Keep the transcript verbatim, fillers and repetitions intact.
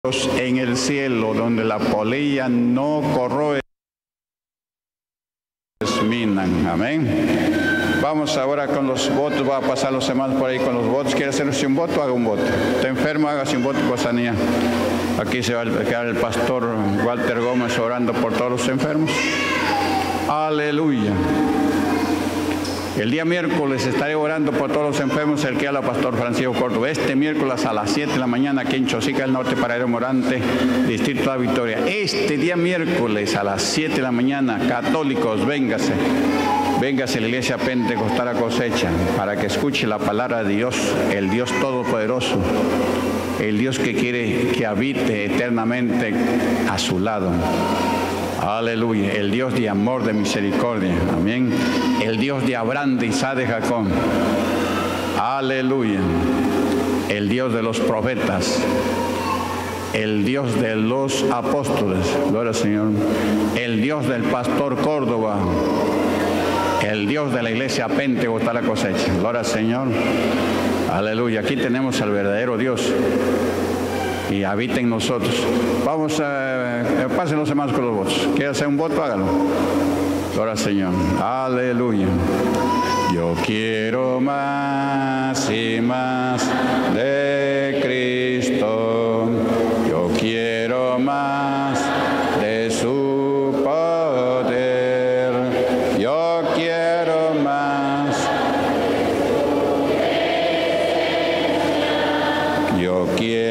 en el cielo, donde la polilla no corroe, minan. Amén. Vamos ahora con los votos. Va a pasar los hermanos por ahí con los votos. ¿Quiere hacerse un voto? Haga un voto. ¿Está enfermo? Hágase un voto por sanidad. Aquí se va a quedar el pastor Walter Gómez orando por todos los enfermos. Aleluya. El día miércoles estaré orando por todos los enfermos, el que habla Pastor Francisco Córdoba. Este miércoles a las siete de la mañana aquí en Chosica del Norte, Paradero Morante, Distrito de la Victoria. Este día miércoles a las siete de la mañana, católicos, véngase. Véngase a la iglesia Pentecostal a Cosecha para que escuche la palabra de Dios, el Dios Todopoderoso, el Dios que quiere que habite eternamente a su lado. Aleluya, el Dios de amor, de misericordia, amén. El Dios de Abraham, de Isaac, de Jacob. Aleluya, el Dios de los profetas, el Dios de los apóstoles, gloria al Señor. El Dios del pastor Córdoba, el Dios de la iglesia Pentecostal a Cosecha, gloria al Señor. Aleluya, aquí tenemos al verdadero Dios y habita en nosotros. Vamos a, eh, pasen los hermanos con los votos. ¿Quiere hacer un voto? Hágalo. Gloria al Señor. Aleluya. Yo quiero más y más de Cristo. Yo quiero más de su poder. Yo quiero más. Yo quiero